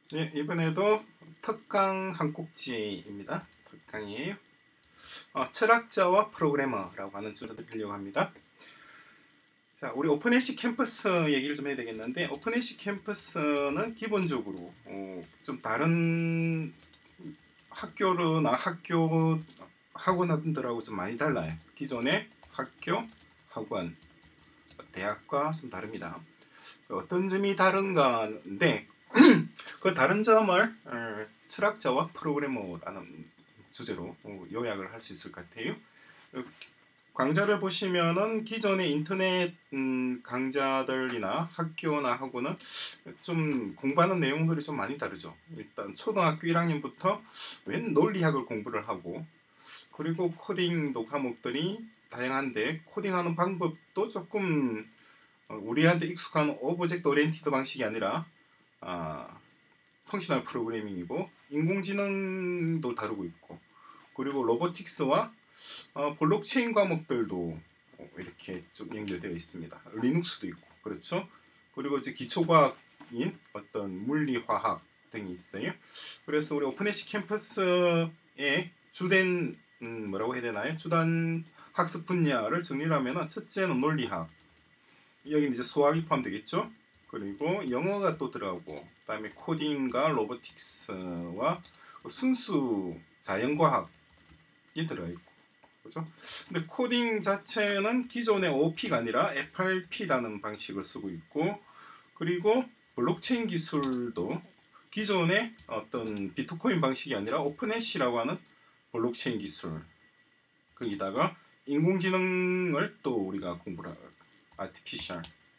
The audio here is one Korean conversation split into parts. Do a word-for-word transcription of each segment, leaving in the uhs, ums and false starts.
네, 이번에도 특강 한 꼭지입니다. 특강이에요. 어, 철학자와 프로그래머라고 하는 주제를 드리려고 합니다. 자, 우리 오픈에이씨 캠퍼스 얘기를 좀 해야 되겠는데, 오픈에이씨 캠퍼스는 기본적으로 어, 좀 다른 학교나 학교 학원들하고 좀 많이 달라요. 기존의 학교, 학원, 대학과 좀 다릅니다. 어떤 점이 다른가인데 그 다른 점을 어, 철학자와 프로그래머라는 주제로 어, 요약을 할 수 있을 것 같아요. 강좌를 보시면은 기존의 인터넷 음, 강좌들이나 학교나 하고는 좀 공부하는 내용들이 좀 많이 다르죠. 일단 초등학교 일 학년부터 웬 논리학을 공부를 하고, 그리고 코딩도 과목들이 다양한데 코딩하는 방법도 조금 우리한테 익숙한 오브젝트 오리엔티드 방식이 아니라 아, 펑셔널 프로그래밍이고, 인공지능도 다루고 있고, 그리고 로보틱스와 어, 블록체인 과목들도 이렇게 좀 연결되어 있습니다. 리눅스도 있고, 그렇죠? 그리고 이제 기초과학인 어떤 물리화학 등이 있어요. 그래서 우리 오픈에이씨 캠퍼스의 주된 음, 뭐라고 해야 되나요? 주단 학습 분야를 정리하면 첫째는 논리학, 여기는 이제 수학이 포함되겠죠. 그리고 영어가 또 들어가고, 그다음에 코딩과 로보틱스와 순수 자연과학이 들어있고, 그죠? 근데 코딩 자체는 기존의 오피가 아니라 에프알피라는 방식을 쓰고 있고, 그리고 블록체인 기술도 기존의 어떤 비트코인 방식이 아니라 오픈해시라고 하는 블록체인 기술, 거기다가 인공지능을 또 우리가 공부를 하고, 아티피셜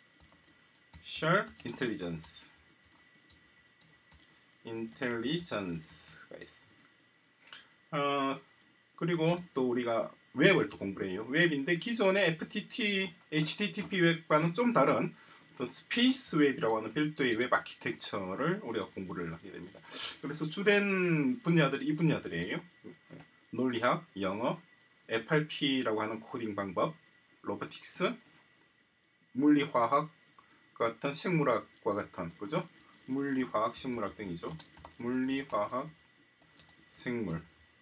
셜 인텔리전스 인텔리전스가 있습니다. 어, 그리고 또 우리가 웹을 또 공부를 해요. 웹인데 기존의 에프티티, 에이치티티피 웹과는 좀 다른 또 스페이스 웹이라고 하는 별도의 웹 아키텍처를 우리가 공부를 하게 됩니다. 그래서 주된 분야들이 이 분야들이에요. 논리학, 영어, 에프알피라고 하는 코딩 방법, 로보틱스, 물리화학 같은 생물학과 같은, 그죠? 물리화학, 생물학 등이죠. 물리화학, 생물,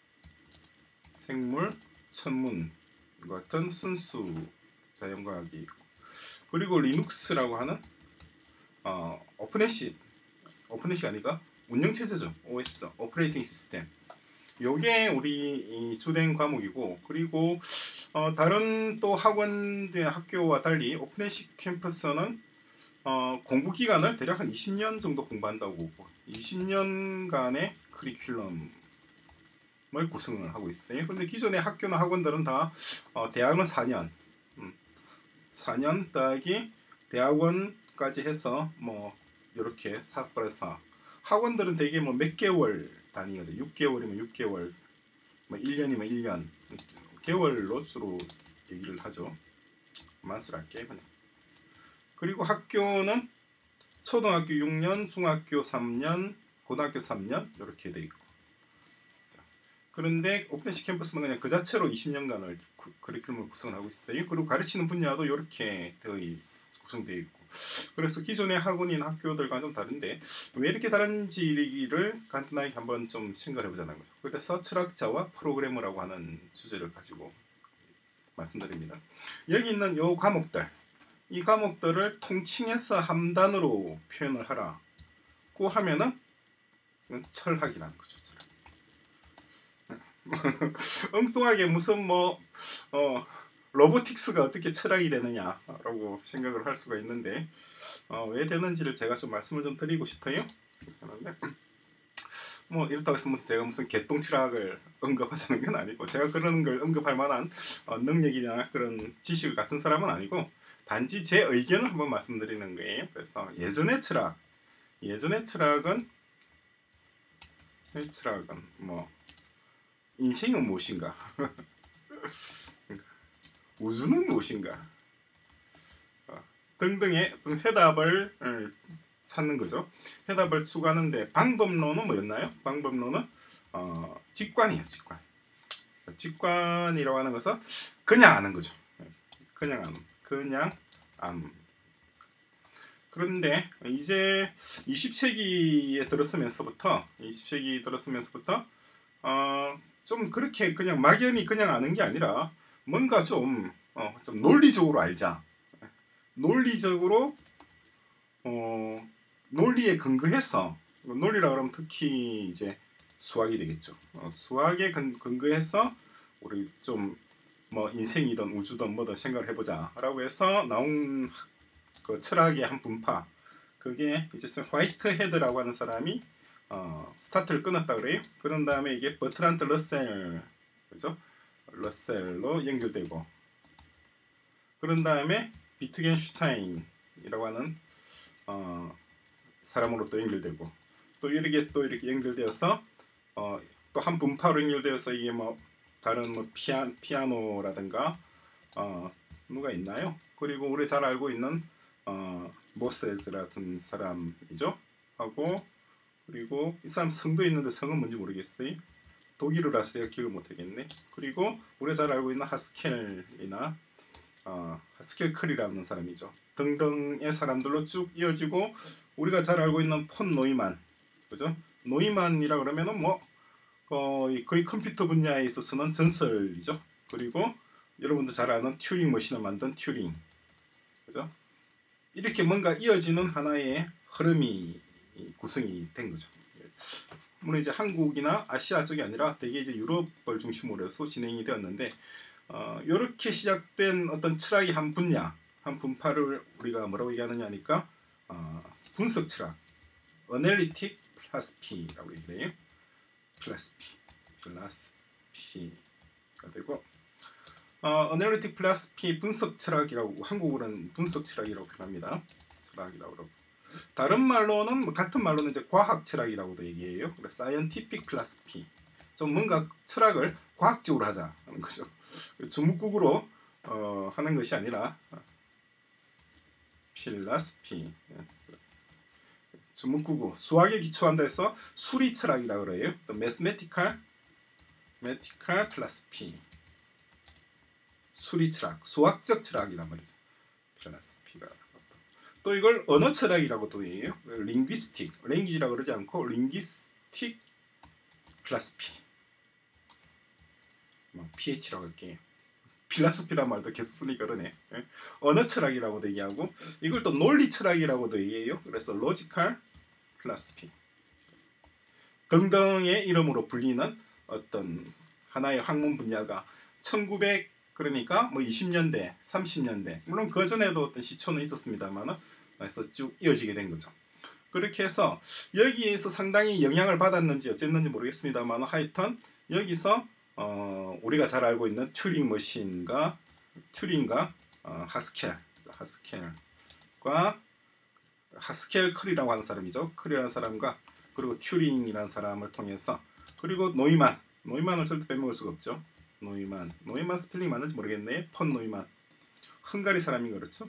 생물, 천문 같은 순수 자연과학이 있고, 그리고 리눅스라고 하는 어, 오픈에이씨, 오픈에이씨가 아니라 운영체제죠. 오에스, 오퍼레이팅 시스템. 요게 우리 주된 과목이고, 그리고 어, 다른 또 학원, 학교와 달리 오픈에이씨 캠퍼스는 어, 공부 기간을 대략 한 이십 년 정도 공부한다고 보고, 이십 년간의 커리큘럼을 구성을 하고 있어요. 근데 기존의 학교나 학원들은 다 어, 대학은 사 년, 음, 사 년 따기 대학원까지 해서 뭐 이렇게 사버려서, 학원들은 되게 뭐 몇 개월 단위거든. 육 개월이면 육 개월, 뭐 일 년이면 일 년, 개월로 주로 얘기를 하죠. 만수랄게 그냥. 그리고 학교는 초등학교 육 년, 중학교 삼 년, 고등학교 삼 년 이렇게 돼 있고. 자, 그런데 오픈에이씨 캠퍼스는 그냥 그 자체로 이십 년간을 커리큘럼을 구성하고 있어요. 그리고 가르치는 분야도 이렇게 구성되어 있고. 그래서 기존의 학원이나 학교들과 좀 다른데 왜 이렇게 다른지를 간단하게 한번 좀 생각해 보자는 거죠. 그래서 철학자와 프로그래머라고 하는 주제를 가지고 말씀드립니다. 여기 있는 요 과목들, 이 과목들을 통칭해서 함단으로 표현을 하라고 하면은 철학이라는 거죠. 철학. 엉뚱하게 무슨 뭐 어, 로보틱스가 어떻게 철학이 되느냐라고 생각을 할 수가 있는데 어, 왜 되는지를 제가 좀 말씀을 좀 드리고 싶어요. 그런데 뭐 이렇다고 해서 무슨 제가 무슨 개똥 철학을 언급하자는 건 아니고, 제가 그런 걸 언급할 만한 어, 능력이나 그런 지식을 갖춘 사람은 아니고, 단지 제 의견을 한번 말씀드리는 거예요. 그래서 예전의 철학, 예전의 철학은 철학은 뭐 인생은 무엇인가, 우주는 무엇인가 어, 등등의 해답을 찾는 거죠. 해답을 추구하는데 방법론은 뭐였나요? 방법론은 어, 직관이에요. 직관. 직관이라고 하는 것은 그냥 아는 거죠. 그냥 암, 그냥 암. 그런데 이제 이십 세기에 들었으면서부터 이십 세기 들었으면서부터 어, 좀 그렇게 그냥 막연히 그냥 아는 게 아니라 뭔가 좀, 어, 좀 논리적으로 알자. 논리적으로 어, 논리에 근거해서 논리라 그러면 특히 이제 수학이 되겠죠. 어, 수학에 근, 근거해서 우리 좀 뭐 인생이든 우주든 뭐든 생각을 해보자라고 해서 나온 그 철학의 한 분파, 그게 이제 좀 화이트 헤드라고 하는 사람이 어, 스타트를 끊었다 그래요. 그런 다음에 이게 버트란드 러셀, 그죠? 러셀로 연결되고, 그런 다음에 비트겐슈타인이라고 하는 어, 사람으로 또 연결되고, 또 이렇게 또 이렇게 연결되어서 어, 또 한 분파로 연결되어서 이게 뭐 다른 뭐 피아, 피아노라든가 어, 누가 있나요? 그리고 우리 잘 알고 있는 어, 모세즈 같은 사람이죠. 하고 그리고 이 사람 성도 있는데 성은 뭔지 모르겠어요. 독일어라서 제가 기억을 못하겠네. 그리고 우리가 잘 알고 있는 하스켈이나 어, 하스켈 클이라는 사람이죠. 등등의 사람들로 쭉 이어지고, 우리가 잘 알고 있는 폰 노이만, 그죠? 노이만이라 그러면은 뭐 어, 거의 컴퓨터 분야에 있어서는 전설이죠. 그리고 여러분도 잘 아는 튜링 머신을 만든 튜링, 그죠? 이렇게 뭔가 이어지는 하나의 흐름이 구성이 된 거죠. 물론 이제 한국이나 아시아 쪽이 아니라 되게 이제 유럽을 중심으로 해서 진행이 되었는데, 어, 이렇게 시작된 어떤 철학의 한 분야, 한 분파를 우리가 뭐라고 얘기하느냐 하니까 어, 분석 철학, 어널리틱 필라스피라고 얘기해요. 필라스피, 필라스피가 되고, 어, 어널리틱 필라스피, 분석 철학이라고, 한국어로는 분석 철학이라고 표현합니다. 철학이라고 그러고, 다른 말로는 뭐 같은 말로는 이제 과학 철학이라고도 얘기해요. 그래서 사이언티픽 필라스피, 좀 뭔가 철학을 과학적으로 하자는 거죠. 주묵국으로 어, 하는 것이 아니라 필라스피, 주묵국어, 수학에 기초한다 해서 수리 철학이라고 그래요. 또 매스메티컬, 매티컬 필라스피, 수리 철학, 수학적 철학이란 말이죠. 필라스피가. 또 이걸 언어 철학이라고도 해요. 링귀스틱, 랭귀지라고 그러지 않고 링귀스틱 필라스피, 뭐 피에이치라고 할게요. 필라스피란 말도 계속 쓰니까 그러네. 언어 철학이라고도 얘기하고, 이걸 또 논리 철학이라고도 얘기해요. 그래서 로지컬 필라스피 등등의 이름으로 불리는 어떤 하나의 학문 분야가 천구백, 그러니까 뭐 이십 년대, 삼십 년대, 물론 그 전에도 어떤 시초는 있었습니다만, 그래서 쭉 이어지게 된 거죠. 그렇게 해서 여기에서 상당히 영향을 받았는지 어쨌는지 모르겠습니다만, 하여튼 여기서 어, 우리가 잘 알고 있는 튜링 머신과 튜링과 어, 하스켈, 하스켈과 하스켈 클이라고 하는 사람이죠. 클이라는 사람과 그리고 튜링이라는 사람을 통해서, 그리고 노이만, 노이만을 절대 빼먹을 수가 없죠. 노이만, 노이만 스펠링 맞는지 모르겠네. 폰 노이만, 헝가리 사람인 거 그렇죠?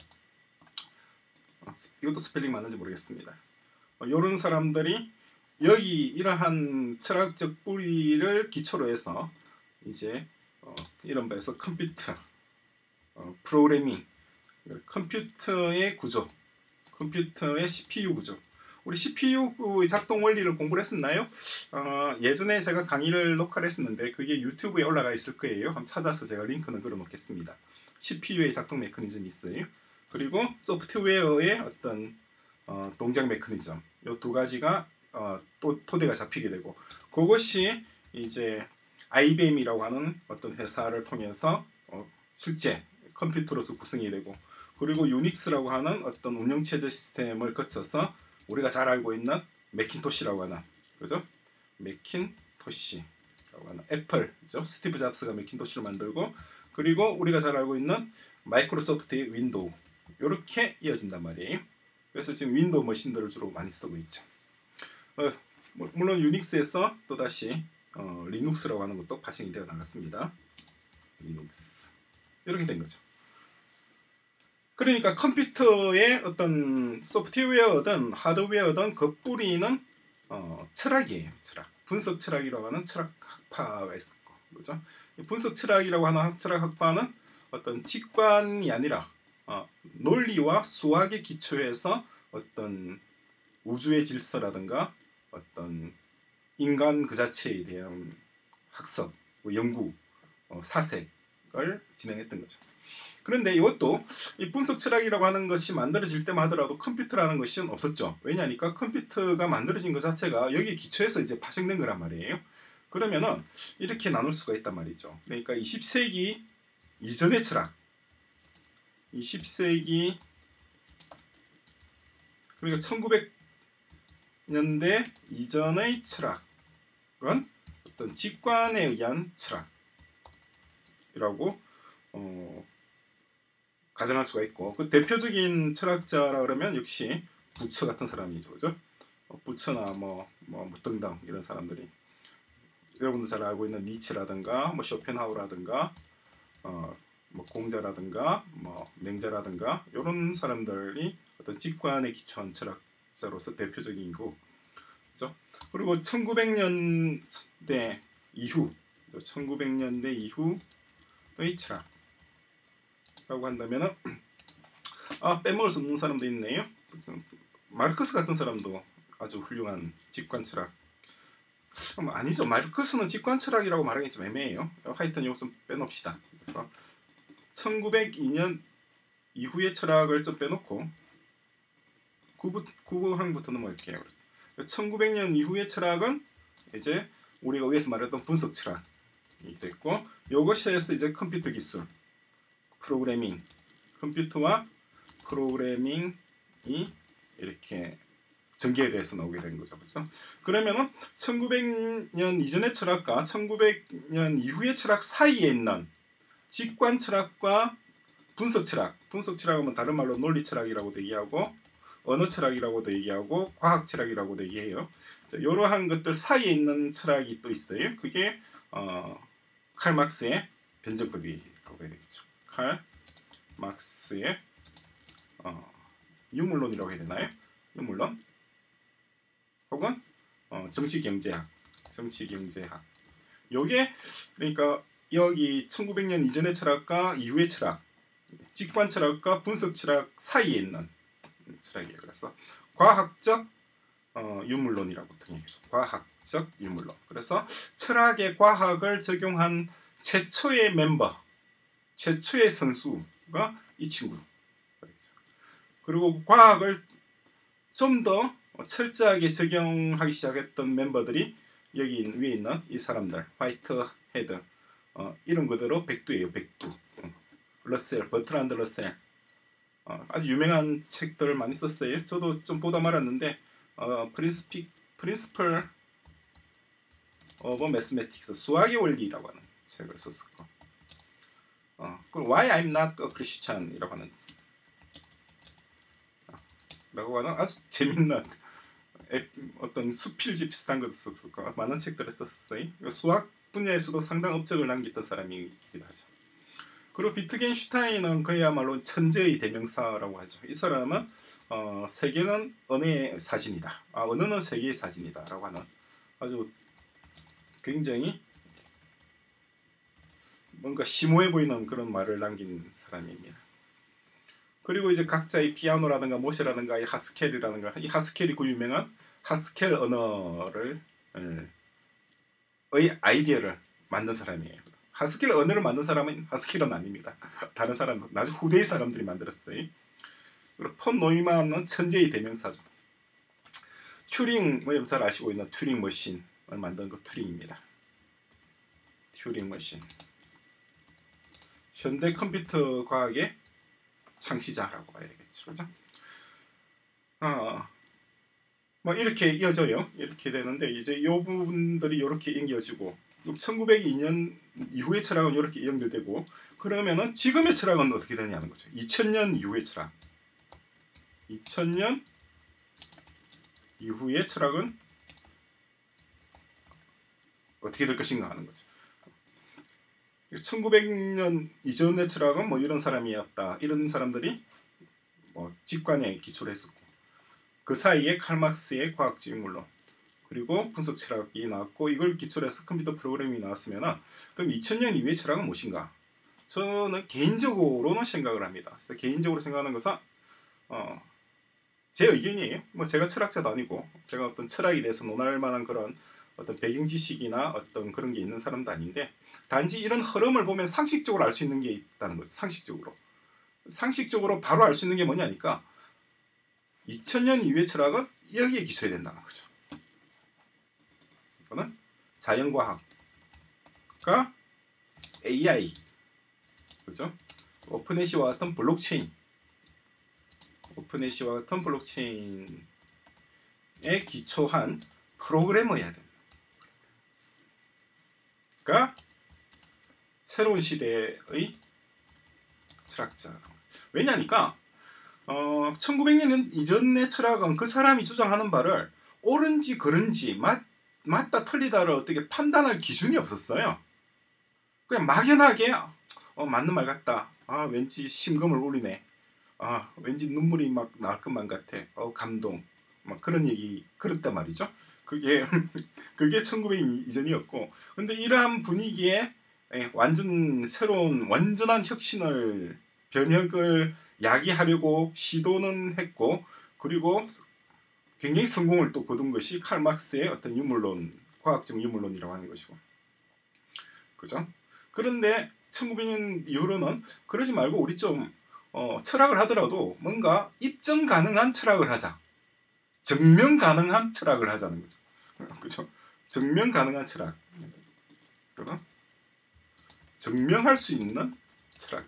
어, 이것도 스펠링 맞는지 모르겠습니다. 어, 이런 사람들이 여기 이러한 철학적 뿌리를 기초로 해서 이제 어, 이런 바에서 컴퓨터, 어, 프로그래밍, 컴퓨터의 구조, 컴퓨터의 씨피유 구조, 우리 씨피유의 작동 원리를 공부를 했었나요? 어, 예전에 제가 강의를 녹화를 했었는데 그게 유튜브에 올라가 있을 거예요. 한번 찾아서 제가 링크는 걸어 놓겠습니다. 씨피유의 작동 메커니즘이 있어요. 그리고 소프트웨어의 어떤 어, 동작 메커니즘, 이 두 가지가 어, 또 토대가 잡히게 되고, 그것이 이제 아이비엠이라고 하는 어떤 회사를 통해서 어, 실제 컴퓨터로서 구성이 되고, 그리고 유닉스라고 하는 어떤 운영체제 시스템을 거쳐서 우리가 잘 알고 있는 매킨토시라고 하는, 그죠? 매킨토시라고 하는 애플이죠. 스티브 잡스가 매킨토시를 만들고, 그리고 우리가 잘 알고 있는 마이크로소프트의 윈도우, 이렇게 이어진단 말이에요. 그래서 지금 윈도우 머신들을 주로 많이 쓰고 있죠. 어, 물론 유닉스에서 또다시 어, 리눅스라고 하는 것도 파생이 되어 나갔습니다. 리눅스, 이렇게 된 거죠. 그러니까 컴퓨터의 어떤 소프트웨어든 하드웨어든 그 뿌리는 어, 철학이에요. 철학, 분석 철학이라고 하는 철학 학파가 있었고, 그렇죠? 분석 철학이라고 하는 철학 학파는 어떤 직관이 아니라 어, 논리와 수학의 기초에서 어떤 우주의 질서라든가 어떤 인간 그 자체에 대한 학습, 뭐 연구, 어, 사색을 진행했던 거죠. 그런데 이것도 이 분석 철학이라고 하는 것이 만들어질 때만 하더라도 컴퓨터라는 것이 없었죠. 왜냐하니까 컴퓨터가 만들어진 것 자체가 여기 기초에서 이제 파생된 거란 말이에요. 그러면은 이렇게 나눌 수가 있단 말이죠. 그러니까 이십 세기 이전의 철학, 이십 세기 그러니까 천구백 년대 이전의 철학은 어떤 직관에 의한 철학이라고 어, 가정할 수가 있고, 그 대표적인 철학자라 그러면 역시 부처 같은 사람이죠, 그죠? 어, 부처나 뭐, 뭐, 뭐 등등 이런 사람들이 여러분들 잘 알고 있는 니체라든가 뭐 쇼펜하우라든가 어, 뭐 공자라든가 뭐 맹자라든가 이런 사람들이 어떤 직관에 기초한 철학자로서 대표적인고, 그죠? 그리고 천구백 년대 이후, 천구백 년대 이후의 철학라고 한다면은 아 빼먹을 수 없는 사람도 있네요. 마르크스 같은 사람도 아주 훌륭한 직관 철학. 아니죠. 마르크스는 직관 철학이라고 말하기 좀 애매해요. 하여튼 이거 좀 빼놓읍시다. 그래서 천구백이 년 이후의 철학을 좀 빼놓고 구 항부터 넘어갈게요. 천구백 년 이후의 철학은 이제 우리가 위에서 말했던 분석 철학이 됐고, 이것에서 이제 컴퓨터 기술, 프로그래밍, 컴퓨터와 프로그래밍이 이렇게 전개에 대해서 나오게 된 거죠. 그렇죠? 그러면은 천구백 년 이전의 철학과 천구백 년 이후의 철학 사이에 있는 직관 철학과 분석 철학, 분석 철학은 다른 말로 논리 철학이라고도 얘기하고 언어 철학이라고도 얘기하고 과학 철학이라고도 얘기해요. 이러한 것들 사이에 있는 철학이 또 있어요. 그게 어, 칼 막스의 변정법이라고 해야 되겠죠. 칼 막스의 어, 유물론이라고 해야 되나요? 유물론 혹은 어, 정치경제학, 정치경제학. 요게 그러니까 여기 천구백 년 이전의 철학과 이후의 철학, 직관 철학과 분석 철학 사이에 있는 철학이에요. 그래서 과학적 어, 유물론이라고 얘기하죠. 과학적 유물론. 그래서 철학의 과학을 적용한 최초의 멤버, 최초의 선수가 이 친구. 그리고 과학을 좀 더 철저하게 적용하기 시작했던 멤버들이 여기 위에 있는 이 사람들, 화이트 헤드, 어, 이런 그대로 백두예요. 백두. 어, 러셀, 버트란드 러셀. 어, 아주 유명한 책들을 많이 썼어요. 저도 좀 보다 말았는데 어, 프린스피, 프린스플 오브 매스매틱스, 수학의 원리라고 하는 책을 썼었고, 어, 그리고 Why I'm Not a Christian이라고 하는 어, 라고 하는 아주 재밌는 에, 어떤 수필지 비슷한 것도 썼었고 많은 책들을 썼어요. 수학 분야에서도 상당 업적을 남겼던 사람이기도 하죠. 그리고 비트겐슈타인은 그야말로 천재의 대명사라고 하죠. 이 사람은 어, 세계는 언어의 사진이다. 아, 언어는 세계의 사진이다. 라고 하는 아주 굉장히 뭔가 심오해 보이는 그런 말을 남긴 사람입니다. 그리고 이제 각자의 피아노라든가 모시라든가 이 하스켈이라든가 이 하스켈이 그 유명한 하스켈 언어를 의 아이디어를 만든 사람이에요. 하스켈 언어를 만든 사람은 하스켈은 아닙니다. 다른 사람, 나중 후대의 사람들이 만들었어요. 그리고 폰 노이만은 천재의 대명사죠. 튜링, 뭐 잘 아시고 있는 튜링 머신을 만든 거 튜링입니다. 튜링 머신. 현대 컴퓨터 과학의 창시자라고 봐야 되겠죠, 그죠? 어, 뭐 이렇게 이어져요. 이렇게 되는데 이제 이 부분들이 이렇게 연결지고, 천구백이 년 이후의 철학은 이렇게 연결되고, 그러면은 지금의 철학은 어떻게 되냐는 거죠. 이천 년 이후의 철학. 이천 년 이후의 철학은 어떻게 될 것인가 하는 거죠. 천구백 년 이전의 철학은 뭐 이런 사람이었다. 이런 사람들이 뭐 직관에 기초를 했었고, 그 사이에 칼막스의 과학적 유물론, 그리고 분석 철학이 나왔고, 이걸 기초로 해서 컴퓨터 프로그래밍이 나왔으면, 그럼 이천 년 이후의 철학은 무엇인가? 저는 개인적으로는 생각을 합니다. 개인적으로 생각하는 것은 어, 제 의견이에요. 뭐 제가 철학자도 아니고 제가 어떤 철학에 대해서 논할 만한 그런 어떤 배경 지식이나 어떤 그런 게 있는 사람도 아닌데 단지 이런 흐름을 보면 상식적으로 알 수 있는 게 있다는 거죠. 상식적으로. 상식적으로 바로 알 수 있는 게 뭐냐니까 이천 년 이후의 철학은 여기에 기초해야 된다는 거죠. 이거는 자연과학과 에이아이, 그죠? 오픈에이씨와 같은 블록체인, 오픈에이씨와 같은 블록체인에 기초한 프로그래머여야 된다. 그러니까 새로운 시대의 철학자. 왜냐니까 어, 천구백 년 이전의 철학은 그 사람이 주장하는 바를 옳은지 그른지 맞, 맞다 틀리다를 어떻게 판단할 기준이 없었어요. 그냥 막연하게 어, 맞는 말 같다. 아, 왠지 심금을 울리네. 아, 왠지 눈물이 막 나올 것만 같아. 어, 감동. 막 그런 얘기 그랬단 말이죠. 그게 그게 천구백 년 이전이었고, 근데 이러한 분위기에 완전 새로운 완전한 혁신을 변혁을 야기하려고 시도는 했고, 그리고 굉장히 성공을 또 거둔 것이 칼 막스의 어떤 유물론, 과학적 유물론이라고 하는 것이고, 그죠? 그런데 천구백 년 이후로는 그러지 말고 우리 좀 어, 철학을 하더라도 뭔가 입증 가능한 철학을 하자, 증명 가능한 철학을 하자는 거죠. 그죠? 증명 가능한 철학, 그죠? 증명할 수 있는 철학.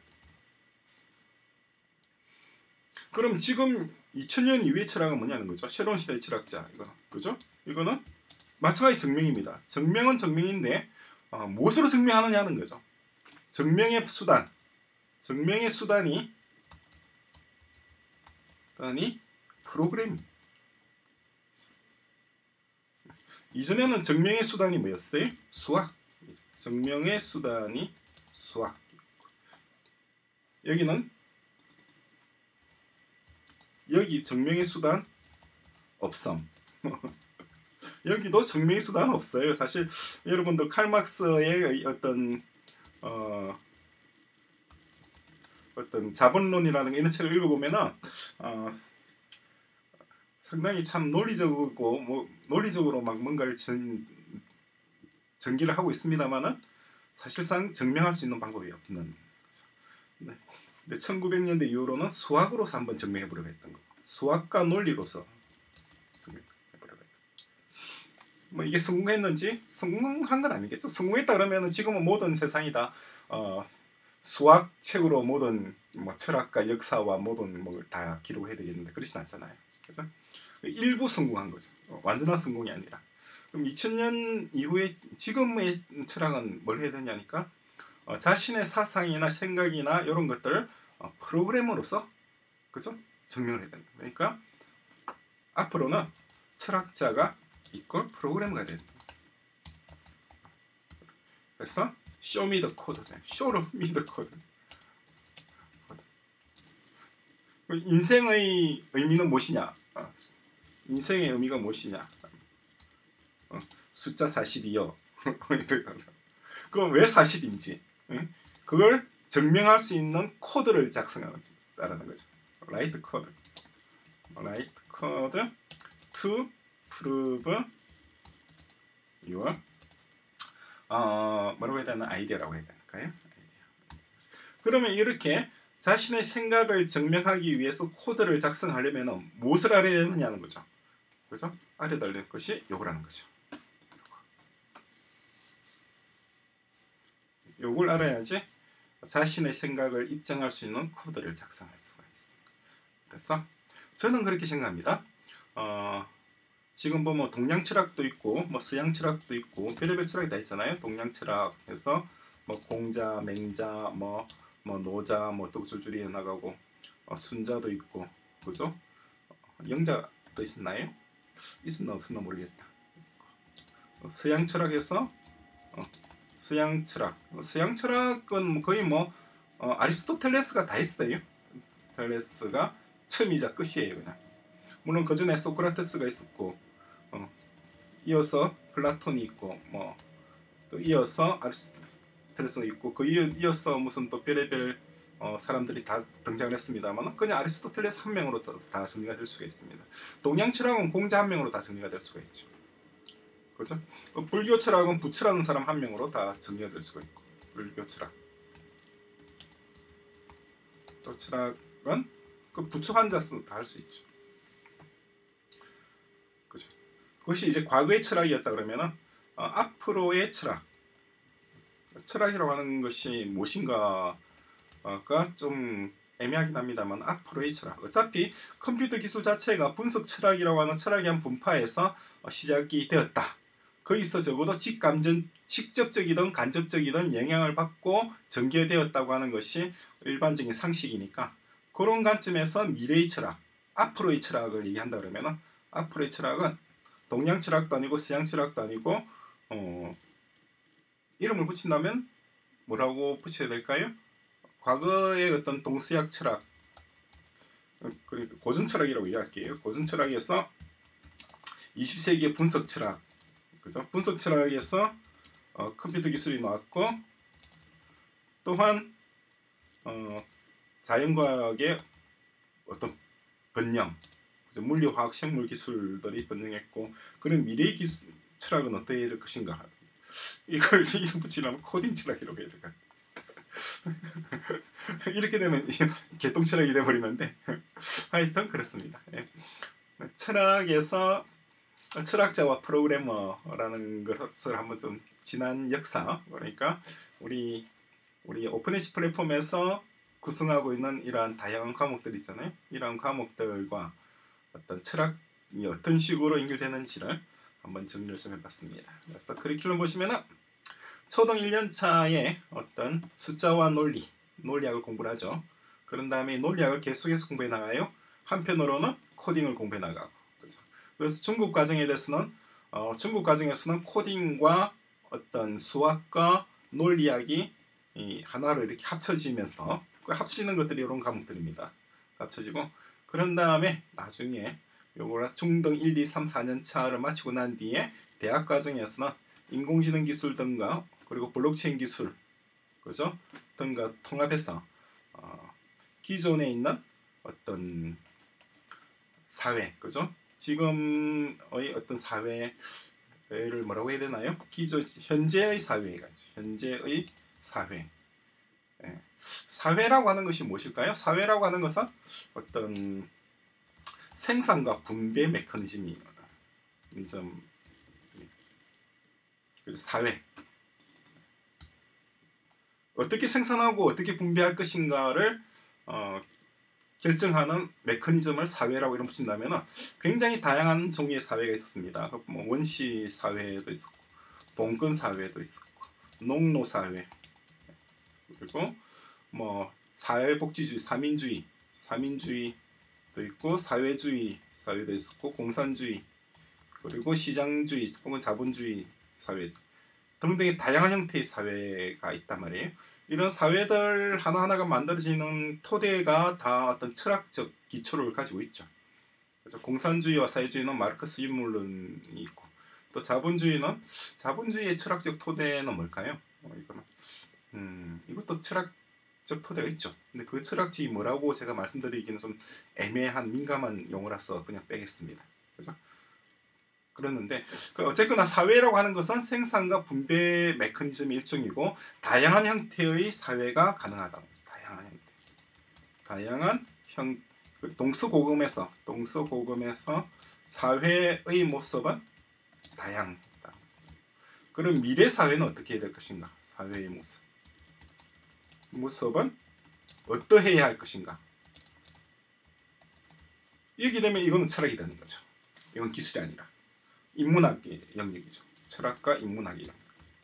그럼 지금 이천 년 이후의 철학은 뭐냐는 거죠. 새로운 시대의 철학자, 이거, 그죠? 이거는 마찬가지 증명입니다. 증명은 증명인데 어, 무엇으로 증명하느냐는 거죠. 증명의 수단, 증명의 수단이 수단이 프로그램. 이전에는 증명의 수단이 뭐였어요? 수학. 증명의 수단이 수학. 여기는 여기 증명의 수단 없음. 여기도 증명의 수단 없어요. 사실 여러분들 칼 막스의 어떤 어, 어떤 자본론이라는 이런 책을 읽어보면은 어, 상당히 참 논리적이고 뭐 논리적으로 막 뭔가를 전, 전기를 하고 있습니다만은 사실상 증명할 수 있는 방법이 없는 거죠. 네. 근데 천구백 년대 이후로는 수학으로서 한번 증명해 보려고 했던 거. 수학과 논리로서 증명해 보려고 했던 거. 뭐 이게 성공했는지 성공한 건 아니겠죠. 성공했다 그러면은 지금은 모든 세상이 다 어, 수학책으로 모든 뭐 철학과 역사와 모든 뭐 다 기록해야 되겠는데 그렇진 않잖아요. 그죠? 일부 성공한 거죠. 완전한 성공이 아니라. 그럼 이천 년 이후에 지금의 철학은 뭘 해야 되냐니까 어, 자신의 사상이나 생각이나 이런 것들을 어, 프로그램으로서, 그죠? 증명을 해야 된다. 그러니까 앞으로는 철학자가 이걸 프로그래머가 된다. 그래서 show me the code, show me the code. 인생의 의미는 무엇이냐? 어, 인생의 의미가 무엇이냐? 어, 숫자 사십이요. 그건 왜 사십인지, 응? 그걸 증명할 수 있는 코드를 작성하는 거죠. Write code, write code to prove your 어, 뭐라고 해야 되나? 아이디어라고 해야 될까요? 그러면 이렇게 자신의 생각을 증명하기 위해서 코드를 작성하려면 무엇을 알아야 되느냐는 거죠. 그죠? 알아야 될 것이 요거라는 거죠. 요걸 알아야지 자신의 생각을 입증할 수 있는 코드를 작성할 수가 있습니다. 그래서 저는 그렇게 생각합니다. 어, 지금 보면 동양 철학도 있고 뭐 서양 철학도 있고 별의별 철학이 다 있잖아요. 동양 철학에서 뭐 공자, 맹자, 뭐, 뭐 노자, 뭐 또 줄줄이 나가고 어, 순자도 있고, 그죠? 영자도 있었나요? 있었나 없었나 모르겠다. 어, 서양 철학에서 어, 서양 철학, 서양 철학은 거의 뭐 어, 아리스토텔레스가 다 했어요. 텔레스가 처음이자 끝이에요, 그냥. 물론 그 전에 소크라테스가 있었고, 어, 이어서 플라톤이 있고, 뭐 또 이어서 아리스, 아리스토텔레스가 있고 그 이어서 무슨 또 별의별 어, 사람들이 다 등장을 했습니다만 그냥 아리스토텔레스 한 명으로 다 정리가 될 수가 있습니다. 동양 철학은 공자 한 명으로 다 정리가 될 수가 있죠. 그렇죠? 불교 철학은 부처라는 사람 한 명으로 다 정리가 될 수가 있고 불교 철학 또 철학은 그 부처 환자서 다 할 수 있죠. 그죠? 그것이 이제 과거의 철학이었다 그러면은 어, 앞으로의 철학 철학이라고 하는 것이 무엇인가가 좀 애매하긴 합니다만 앞으로의 철학 어차피 컴퓨터 기술 자체가 분석 철학이라고 하는 철학의 한 분파에서 시작이 되었다. 거기서 적어도 직감전, 직접적이든 간접적이든 영향을 받고 전개되었다고 하는 것이 일반적인 상식이니까 그런 관점에서 미래의 철학, 앞으로의 철학을 얘기한다 그러면 앞으로의 철학은 동양 철학도 아니고 서양 철학도 아니고 어, 이름을 붙인다면 뭐라고 붙여야 될까요? 과거의 어떤 동서약 철학, 그리고 고전 철학이라고 이야기할게요. 고전 철학에서 이십 세기의 분석 철학, 그죠? 분석 철학에서 어, 컴퓨터 기술이 나왔고 또한 어, 자연과학의 어떤 번영, 그죠? 물리화학 생물 기술들이 번영했고 그런 미래의 기술 철학은 어떻게 될 것인가? 이걸 이름 붙이려면 코딩 철학이라고 해야 될까? 이렇게 되면 개똥 철학이 돼버리는데 하여튼 그렇습니다. 예. 철학에서 철학자와 프로그래머라는 것을 한번 좀 지난 역사 그러니까 우리 우리 오픈에시 플랫폼에서 구성하고 있는 이러한 다양한 과목들 있잖아요. 이러한 과목들과 어떤 철학이 어떤 식으로 연결되는지를 한번 정리를 좀 해봤습니다. 그래서 커리큘럼 보시면은 초등 일 년 차에 어떤 숫자와 논리, 논리학을 공부를 하죠. 그런 다음에 논리학을 계속해서 공부해 나가요. 한편으로는 코딩을 공부해 나가고. 그렇죠? 그래서 중급 과정에 대해서는 어, 중급 과정에서는 코딩과 어떤 수학과 논리학이 이 하나로 이렇게 합쳐지면서 그 합치는 것들이 이런 과목들입니다. 합쳐지고 그런 다음에 나중에 요거라 중등 일, 이, 삼, 사 년 차를 마치고 난 뒤에 대학 과정에서는 인공지능 기술 등과 그리고 블록체인 기술 그죠? 등과 통합해서 어, 기존에 있는 어떤 사회 그죠? 지금의 어떤 사회를 뭐라고 해야 되나요? 기존 현재의 사회가 현재의 사회. 예. 사회라고 하는 것이 무엇일까요? 사회라고 하는 것은 어떤 생산과 분배 메커니즘이 좀 사회 어떻게 생산하고 어떻게 분배할 것인가를 어, 결정하는 메커니즘을 사회라고 이름 붙인다면 굉장히 다양한 종류의 사회가 있었습니다. 뭐 원시 사회도 있었고 봉건 사회도 있었고 농노 사회 그리고 뭐 사회복지주의, 삼인주의, 삼인주의도 있고 사회주의 사회도 있었고 공산주의 그리고 시장주의 혹은 자본주의 사회 등등의 다양한 형태의 사회가 있단 말이에요. 이런 사회들 하나하나가 만들어지는 토대가 다 어떤 철학적 기초를 가지고 있죠. 그래서 공산주의와 사회주의는 마르크스 인물론이 있고 또 자본주의는 자본주의의 철학적 토대는 뭘까요? 어, 이거는 음, 이것도 철학적 토대가 있죠. 근데 그 철학지 뭐라고 제가 말씀드리기는 좀 애매한 민감한 용어라서 그냥 빼겠습니다. 그래서 그랬는데 그 어쨌거나 사회라고 하는 것은 생산과 분배 메커니즘의 일종이고 다양한 형태의 사회가 가능하다고. 다양한 형태. 다양한 형 동서고금에서 동서고금에서 사회의 모습은 다양하다. 그럼 미래 사회는 어떻게 될 것인가? 사회의 모습. 모습은 어떠해야 할 것인가? 이렇게 되면 이거는 철학이 되는 거죠. 이건 기술이 아니라. 인문학의 영역이죠. 철학과 인문학의 영역.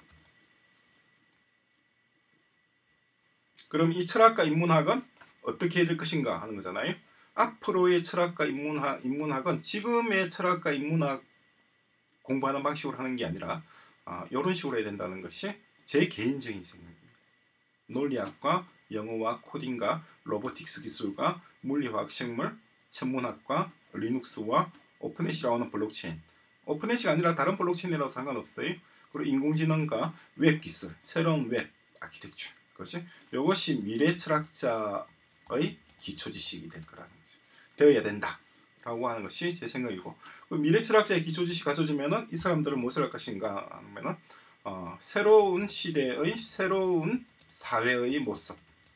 그럼 이 철학과 인문학은 어떻게 될 것인가 하는 거잖아요. 앞으로의 철학과 인문학, 인문학은 지금의 철학과 인문학 공부하는 방식으로 하는 게 아니라 아, 이런 식으로 해야 된다는 것이 제 개인적인 생각입니다. 논리학과 영어와 코딩과 로보틱스 기술과 물리화학 생물, 천문학과 리눅스와 오픈햇이라고 하는 블록체인 오픈햇이 아니라 다른 블록체인이라도 상관없어요. 그리고 인공지능과 웹 기술, 새로운 웹, 아키텍처. 그것이 이것이 미래 철학자의 기초 지식이 될 거라는 거지. 되어야 된다라고 하는 것이 제 생각이고, 그 미래 철학자의 기초 지식 갖춰지면은 이 사람들은 무엇을 할 것인가 하면은 어, 새로운 시대의 새로운 사회의 모습을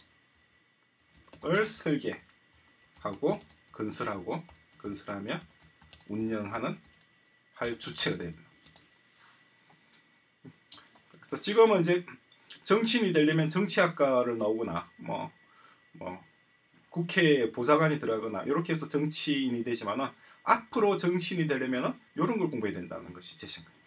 설계하고 건설하고 건설하며 운영하는 할 주체가 됩니다. 그래서 지금은 이제 정치인이 되려면 정치학과를 나오거나 뭐, 뭐 국회 보좌관이 들어가거나 이렇게 해서 정치인이 되지만은 앞으로 정치인이 되려면 이런 걸 공부해야 된다는 것이 제 생각입니다.